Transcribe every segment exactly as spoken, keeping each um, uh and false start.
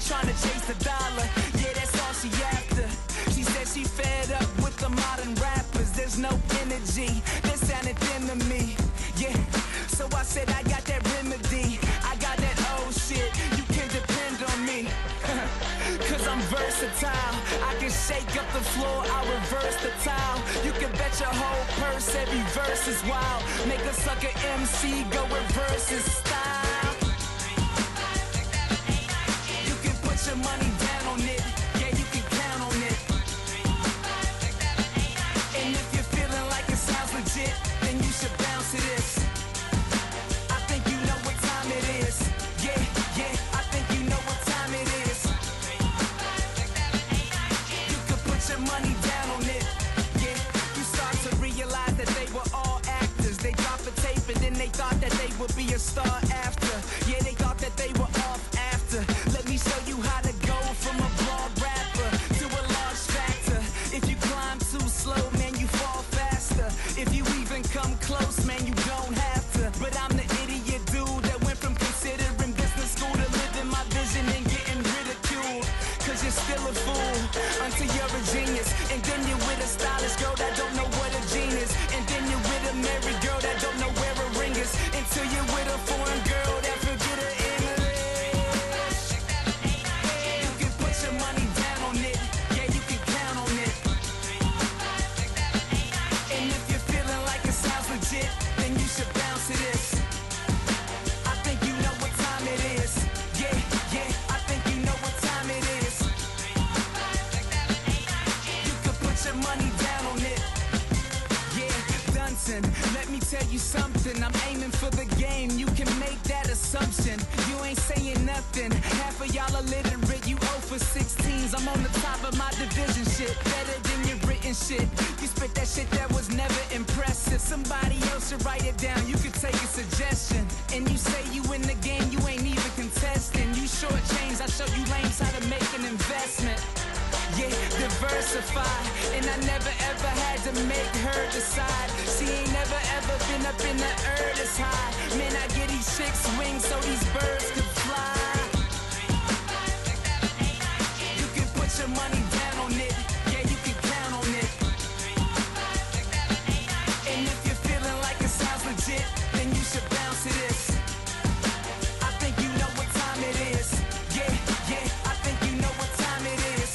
trying to chase the dollar. Yeah, that's all she after. She said she fed up with the modern rappers. There's no energy that sounded thin to me. Yeah, so I said I got that remedy. I got that old shit, you can depend on me. Cause I'm versatile, I can shake up the floor, I'll reverse the tile. You can bet your whole purse, every verse is wild. Make a sucker M C go reverse his style. You can put your money down on it, yeah, you can count on it. And if you're feeling like it sounds legit, then you should bounce to this. I think you know what time it is. Yeah, yeah, I think you know what time it is. You could put your money down on it. Yeah, you start to realize that they were all actors. They dropped a tape and then they thought that they would be a star after. Yeah, they thought that they were off after. Let me show you how to go from a broad rapper to a large factor. If you climb too slow, man, you fall faster. If you even come close, man, you don't have to. But I'm the idiot dude that went from considering business school to living my vision and getting ridiculed. Cause you're still a fool until you're a genius. And then you're with a stylish girl that don't know what a gene is. And then you're with a married girl that don't know where a ring is. Until you're with a foreign girl that forget her English. You can put your money down on it, yeah, you can count on it. And if you're feeling like it sounds legit, then you should bounce to this. I think you know what time it is. Yeah, yeah, I think you know what time it is. You can put your money down on it. Yeah, Dunson, let me tell you something. I'm aiming for the game, you can make that assumption. You ain't saying nothing, half of y'all illiterate. You zero for sixteens, I'm on the top of my division shit. Better than your written shit. You spit that shit that was never impressive. Somebody else should write it down, you could take a suggestion. And you say you in the game, you ain't even contesting. You short change, I show you lames how to make an investment. Yeah, diversify. And I never ever had to make her decide. She ain't never ever been up in the earth this high. Man, I get these chicks wings so these birds could fly. You can put your money down on it, yeah, you can count on it. And if you're feeling like it sounds legit, then you should bounce to this. I think you know what time it is. Yeah, yeah, I think you know what time it is.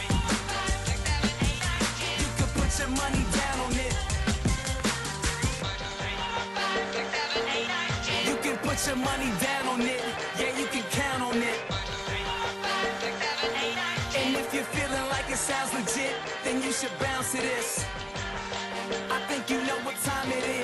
You can put your money down on it. You can put your money down on it, yeah, you can count on it. And if you're feeling like it sounds legit, then you should bounce to this. I think you know what time it is.